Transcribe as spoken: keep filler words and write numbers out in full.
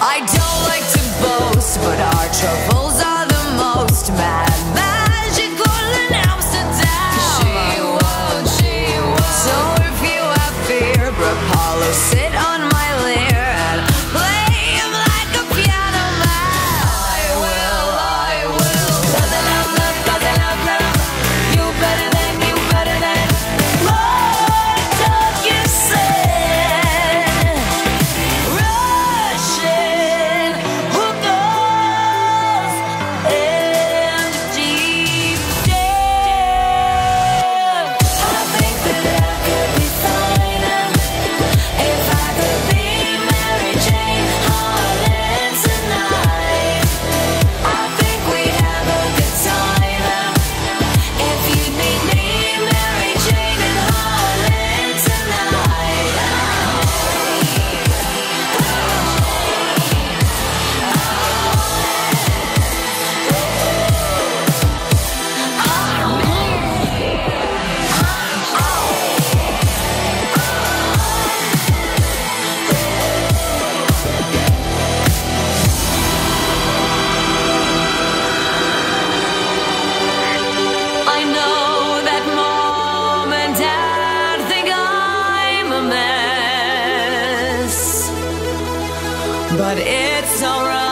I don't like to boast, but our troubles are the most mad, magical in Amsterdam. She won't, she won't. So if you have fear, Apollo, sit on my lyre and play him like a piano man. I will, I will. Love, love, love, love, love, love. You better than, you better than. What dog you said? Russian who goes in deep down. I think that I could be finer if I could be Mary Jane Harlan tonight. I think we'd have a good time if you'd meet me, Mary Jane and Harlan tonight. I know that Mom and Dad think I'm a mess, but it's alright.